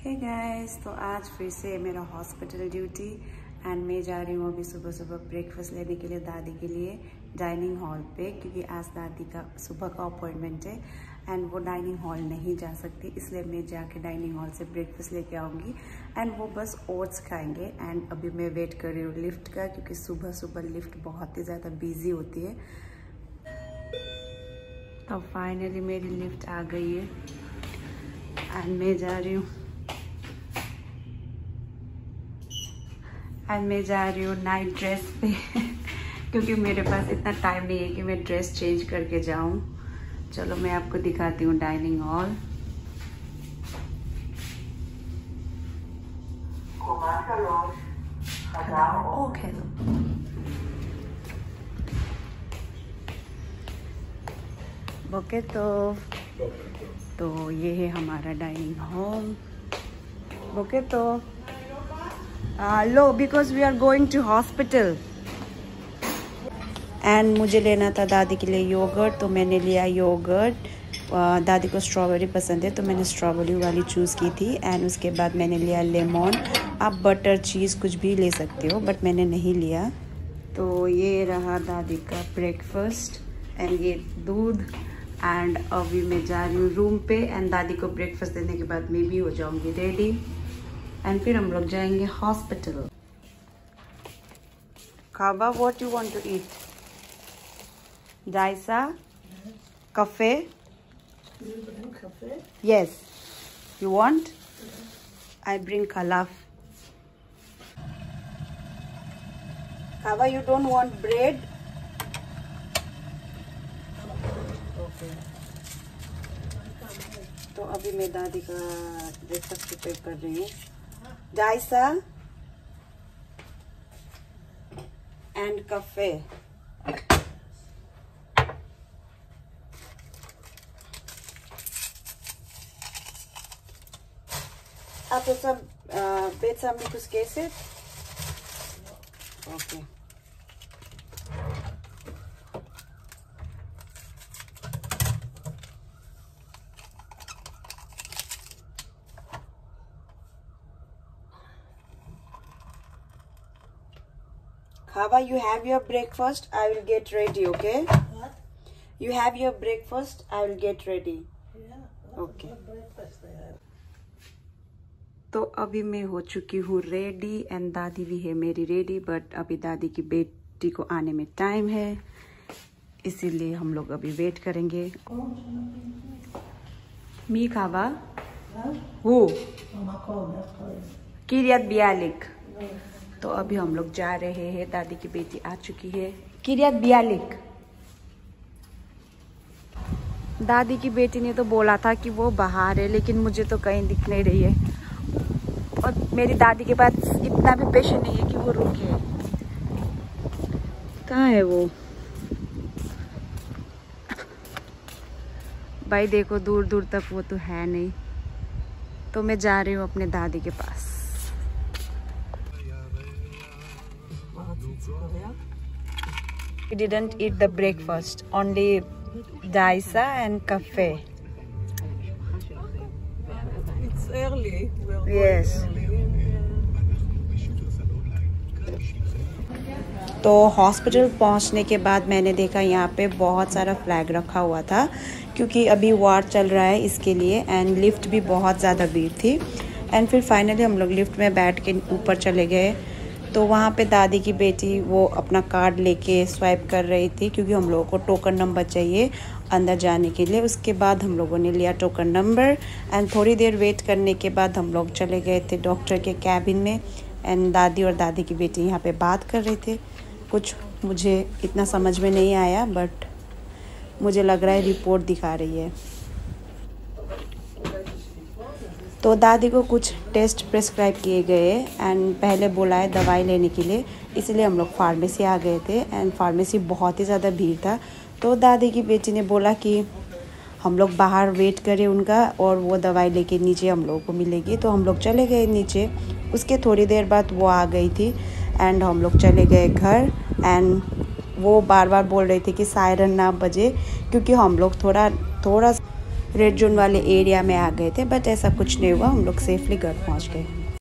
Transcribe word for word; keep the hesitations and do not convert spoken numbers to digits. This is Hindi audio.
हे गाइस, तो आज फिर से मेरा हॉस्पिटल ड्यूटी एंड मैं जा रही हूँ अभी सुबह सुबह ब्रेकफास्ट लेने के लिए दादी के लिए डाइनिंग हॉल पे, क्योंकि आज दादी का सुबह का अपॉइंटमेंट है एंड वो डाइनिंग हॉल नहीं जा सकती, इसलिए मैं जाके डाइनिंग हॉल से ब्रेकफास्ट लेके आऊँगी एंड वो बस ओट्स खाएंगे। एंड अभी मैं वेट कर रही हूँ लिफ्ट का, क्योंकि सुबह सुबह लिफ्ट बहुत ही ज़्यादा बिजी होती है। तो फाइनली मेरी लिफ्ट आ गई है एंड मैं जा रही हूँ एंड मैं जा रही हूँ नाइट ड्रेस पे क्योंकि मेरे पास इतना टाइम नहीं है कि मैं ड्रेस चेंज करके जाऊँ। चलो मैं आपको दिखाती हूँ डाइनिंग हॉल। ओके ओके तो तो ये है हमारा डाइनिंग हॉल। ओके तो लो, because we are going to hospital and मुझे लेना था दादी के लिए योगर्ट, तो मैंने लिया योगर्ट। दादी को स्ट्रॉबेरी पसंद है तो मैंने स्ट्रॉबेरी वाली चूज़ की थी। एंड उसके बाद मैंने लिया लेमन। आप बटर चीज़ कुछ भी ले सकते हो, बट मैंने नहीं लिया। तो ये रहा दादी का ब्रेकफास्ट एंड ये दूध। एंड अभी मैं जा रही हूँ रूम पे एंड दादी को ब्रेकफास्ट देने के बाद मैं भी हो जाऊँगी रेडी एंड फिर हम लोग जाएंगे हॉस्पिटल। खाबा, what you want to eat? जायसा, cafe? You bring cafe? Yes. You want? I bring khalaf. Khaba, you don't want bread? Okay. तो अभी मैं दादी का ब्रेकफास्ट प्रिपेयर कर रही हूँ। जायसा and cafe. Apa sa uh, bet sa amigos keset? Okay. Khaba, you have your breakfast. I will get ready, okay? What? You have your breakfast. I will get ready. Yeah. Okay. What breakfast they have? तो अभी मैं हो चुकी हूँ रेडी एंड दादी भी है मेरी रेडी, बट अभी दादी की बेटी को आने में टाइम है, इसीलिए हम लोग अभी वेट करेंगे। मी खावा हो किरियत बियालिक। तो अभी हम लोग जा रहे हैं, दादी की बेटी आ चुकी है किरियत बियालिक। दादी की बेटी ने तो बोला था कि वो बाहर है, लेकिन मुझे तो कहीं दिख नहीं रही है और मेरी दादी के पास इतना भी पेशेंस नहीं है कि वो रुके। कहाँ है वो? भाई देखो, दूर दूर तक वो तो है नहीं। तो मैं जा रही हूँ अपने दादी के पास। We didn't eat the breakfast, only daisa and cafe. It's early. We're Yes. तो हॉस्पिटल पहुंचने के बाद मैंने देखा यहाँ पे बहुत सारा फ्लैग रखा हुआ था, क्योंकि अभी वार चल रहा है इसके लिए। एंड लिफ्ट भी बहुत ज़्यादा भीड़ थी। एंड फिर फाइनली हम लोग लिफ्ट में बैठ के ऊपर चले गए। तो वहाँ पे दादी की बेटी वो अपना कार्ड लेके स्वाइप कर रही थी, क्योंकि हम लोगों को टोकन नंबर चाहिए अंदर जाने के लिए। उसके बाद हम लोगों ने लिया टोकन नंबर एंड थोड़ी देर वेट करने के बाद हम लोग चले गए थे डॉक्टर के कैबिन में। एंड दादी और दादी की बेटी यहाँ पे बात कर रहे थे। कुछ मुझे इतना समझ में नहीं आया, बट मुझे लग रहा है रिपोर्ट दिखा रही है। तो दादी को कुछ टेस्ट प्रिस्क्राइब किए गए एंड पहले बोला है दवाई लेने के लिए, इसलिए हम लोग फार्मेसी आ गए थे। एंड फार्मेसी बहुत ही ज़्यादा भीड़ था, तो दादी की बेटी ने बोला कि हम लोग बाहर वेट करें उनका, और वो दवाई लेके नीचे हम लोगों को मिलेगी। तो हम लोग चले गए नीचे। उसके थोड़ी देर बाद वो आ गई थी एंड हम लोग चले गए घर। एंड वो बार बार बोल रही थी कि सायरन ना बजे, क्योंकि हम लोग थोड़ा थोड़ा रेड जोन वाले एरिया में आ गए थे, बट ऐसा कुछ नहीं हुआ, हम लोग सेफली घर पहुंच गए।